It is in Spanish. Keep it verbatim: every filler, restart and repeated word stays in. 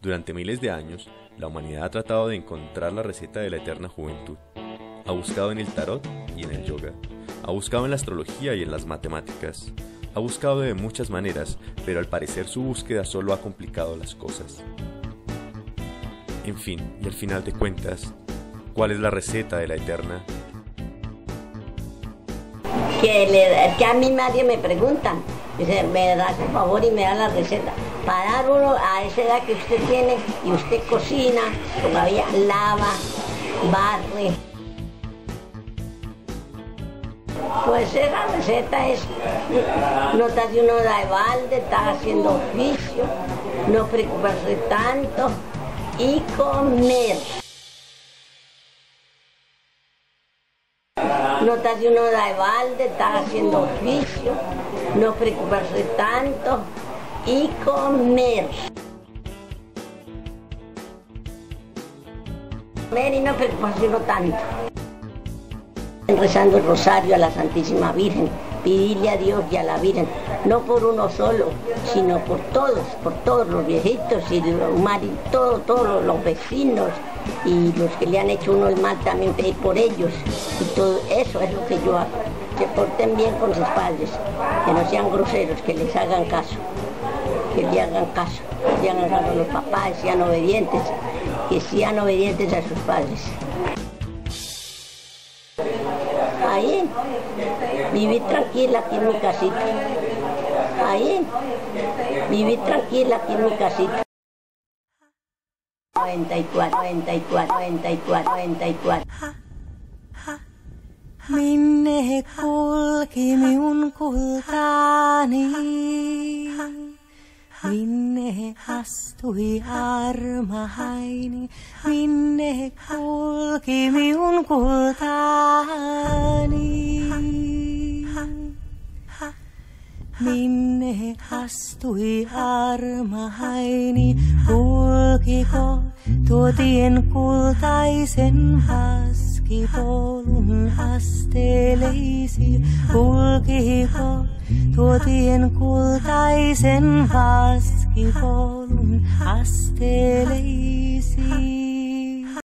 Durante miles de años, la humanidad ha tratado de encontrar la receta de la eterna juventud. Ha buscado en el tarot y en el yoga. Ha buscado en la astrología y en las matemáticas. Ha buscado de muchas maneras, pero al parecer su búsqueda solo ha complicado las cosas. En fin, y al final de cuentas, ¿cuál es la receta de la eterna? Que, le, que a mí nadie me preguntan, dice, me da su favor y me da la receta. Para dar uno a esa edad que usted tiene y usted cocina, todavía lava, barre. Pues esa receta es no estar de uno de balde, estar haciendo oficio, no preocuparse tanto y comer. No estar de uno de balde, estar haciendo oficio, no preocuparse tanto y comer. Comer y no preocuparse uno tanto. Rezando el rosario a la Santísima Virgen, pedirle a Dios y a la Virgen, no por uno solo, sino por todos, por todos los viejitos y los maridos, todos, todos los vecinos y los que le han hecho uno el mal también pedir por ellos. Y todo eso es lo que yo hago, que porten bien con sus padres, que no sean groseros, que les hagan caso, que le hagan caso, que le hagan caso a los papás, sean obedientes, que sean obedientes a sus padres. Ahí, vivir tranquila aquí en mi casita. Ahí, vivir tranquila aquí en mi casita. noventa y cuatro, noventa y cuatro, noventa y cuatro, noventa y cuatro. Minne kulki minun kultani, minne astui armahaini, minne kulki minun kultani, minne astui armahaini, kulkiko tuo tien kultaisen vaskipolun asteleisi, kulkiko tuo tien kultaisen vaskipolun asteleisi.